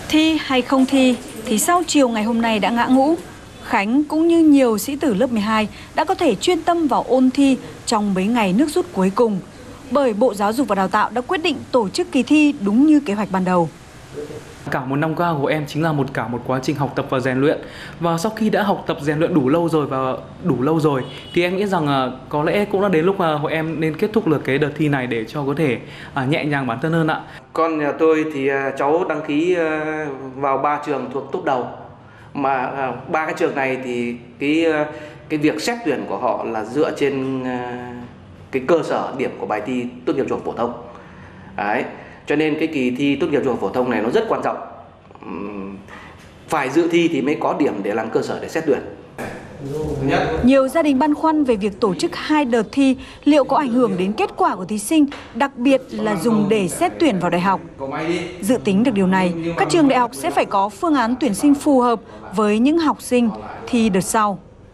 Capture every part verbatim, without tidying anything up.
Thi hay không thi thì sau chiều ngày hôm nay đã ngã ngũ. Khánh cũng như nhiều sĩ tử lớp mười hai đã có thể chuyên tâm vào ôn thi trong mấy ngày nước rút cuối cùng. Bởi Bộ Giáo dục và Đào tạo đã quyết định tổ chức kỳ thi đúng như kế hoạch ban đầu. Cả một năm qua của em chính là một cả một quá trình học tập và rèn luyện. Và sau khi đã học tập rèn luyện đủ lâu rồi và đủ lâu rồi thì em nghĩ rằng uh, có lẽ cũng đã đến lúc mà uh, hội em nên kết thúc được cái đợt thi này để cho có thể uh, nhẹ nhàng bản thân hơn ạ. Con nhà tôi thì uh, cháu đăng ký uh, vào ba trường thuộc top đầu. Mà uh, ba cái trường này thì cái uh, cái việc xét tuyển của họ là dựa trên uh, cái cơ sở điểm của bài thi tốt nghiệp trung học phổ thông. Đấy. Cho nên cái kỳ thi tốt nghiệp trung học phổ thông này nó rất quan trọng. Phải dự thi thì mới có điểm để làm cơ sở để xét tuyển. Nhiều gia đình băn khoăn về việc tổ chức hai đợt thi liệu có ảnh hưởng đến kết quả của thí sinh, đặc biệt là dùng để xét tuyển vào đại học. Dự tính được điều này, các trường đại học sẽ phải có phương án tuyển sinh phù hợp với những học sinh thi đợt sau.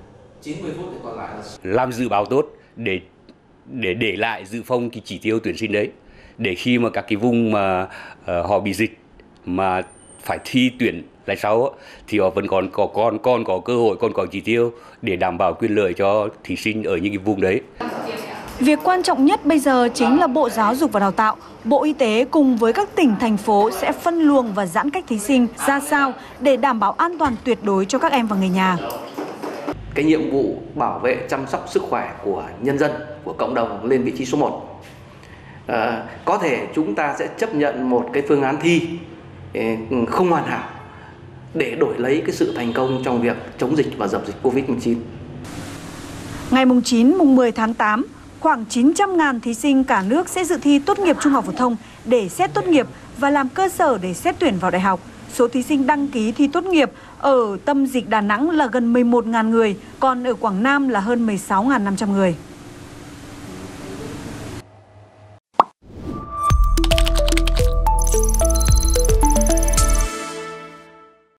Làm dự báo tốt để để để lại dự phòng cái chỉ tiêu tuyển sinh đấy, để khi mà các cái vùng mà uh, họ bị dịch mà phải thi tuyển lại sau thì họ vẫn còn có còn còn có cơ hội, còn có chỉ tiêu để đảm bảo quyền lợi cho thí sinh ở những cái vùng đấy. Việc quan trọng nhất bây giờ chính là Bộ Giáo dục và Đào tạo, Bộ Y tế cùng với các tỉnh, thành phố sẽ phân luồng và giãn cách thí sinh ra sao để đảm bảo an toàn tuyệt đối cho các em và người nhà. Cái nhiệm vụ bảo vệ chăm sóc sức khỏe của nhân dân, của cộng đồng lên vị trí số một. À, có thể chúng ta sẽ chấp nhận một cái phương án thi không hoàn hảo để đổi lấy cái sự thành công trong việc chống dịch và dập dịch Covid mười chín. Ngày chín, mười tháng tám, khoảng chín trăm nghìn thí sinh cả nước sẽ dự thi tốt nghiệp trung học phổ thông để xét tốt nghiệp và làm cơ sở để xét tuyển vào đại học. Số thí sinh đăng ký thi tốt nghiệp ở tâm dịch Đà Nẵng là gần mười một nghìn người, còn ở Quảng Nam là hơn mười sáu nghìn năm trăm người.